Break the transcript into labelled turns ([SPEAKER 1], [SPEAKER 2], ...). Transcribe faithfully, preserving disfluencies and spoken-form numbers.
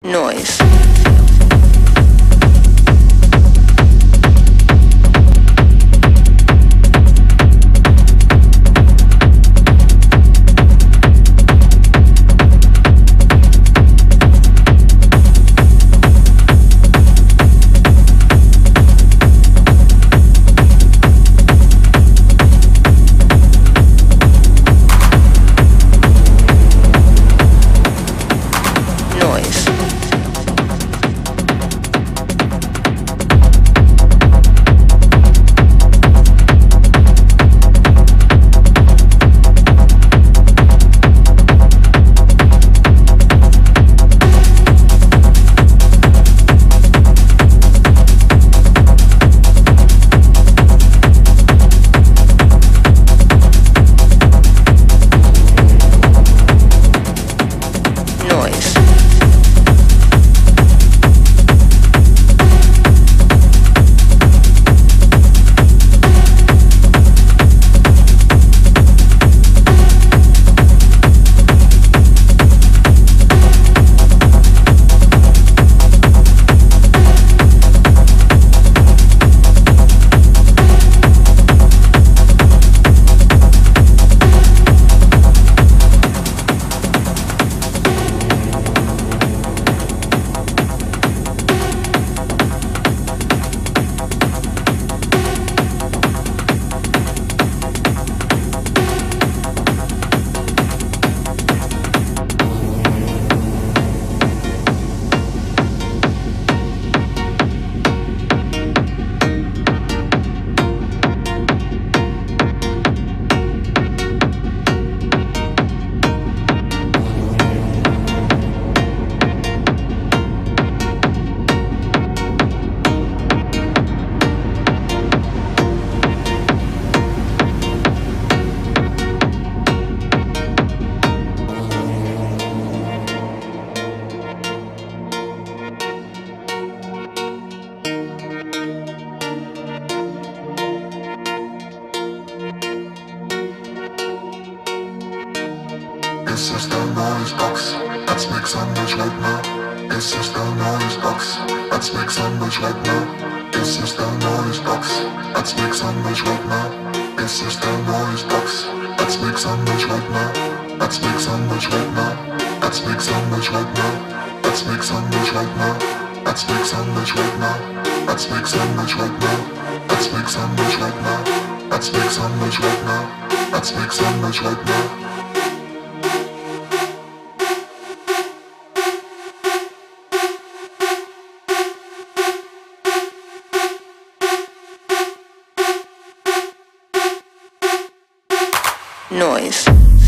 [SPEAKER 1] Noise.
[SPEAKER 2] This is the noise box. Let's make some noise right now. This is the noise box. Let's make some noise right now. This is the noise box. Let's make some noise right now. This is the noise box. Let's make some noise right now. Let's make some noise right now. Let's make some noise right now. Let's make some noise right now. Let's make some noise right now. Let's make some noise right now. Let's make some noise right now. Let's make some noise right now. Let's make some noise right now.
[SPEAKER 1] Noise.